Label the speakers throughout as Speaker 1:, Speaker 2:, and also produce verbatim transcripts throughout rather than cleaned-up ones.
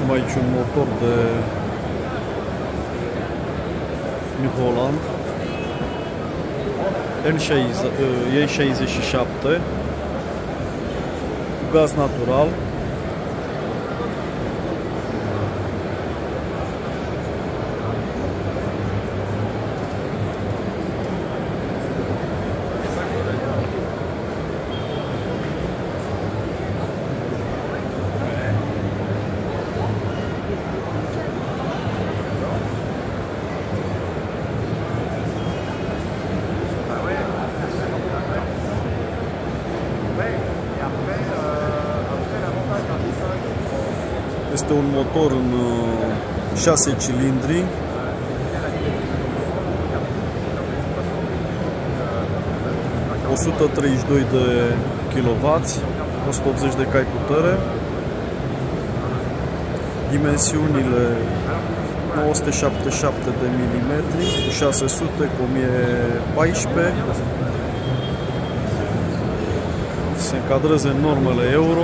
Speaker 1: Avem aici un motor de New Holland E șaizeci și șapte cu gaz natural. Este un motor în șase cilindri, o sută treizeci și doi de kilowați, o sută optzeci de cai putere. Dimensiunile nouă sute șaptezeci și șapte de milimetri cu șase sute cu o mie paisprezece. Se încadrează în normele euro.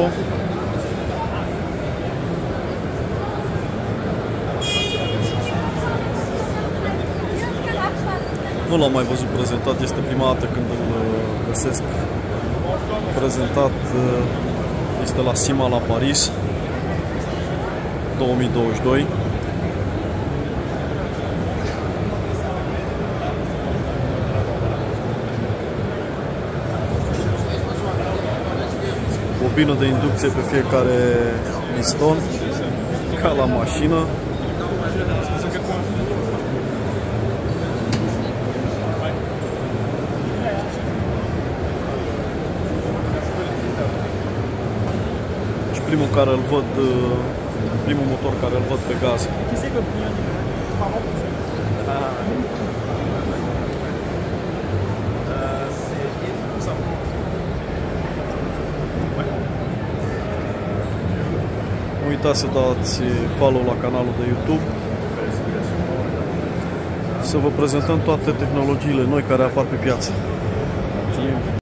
Speaker 1: Nu l-am mai văzut prezentat, este prima dată când îl găsesc prezentat. Este la SIMA la Paris două mii douăzeci și doi. Bobină de inducție pe fiecare piston, ca la mașină. Și primul care îl văd, primul motor care îl văd pe gaz. Nu uitați să dați follow la canalul de YouTube, să vă prezentăm toate tehnologiile noi care apar pe piață. Mulțumim!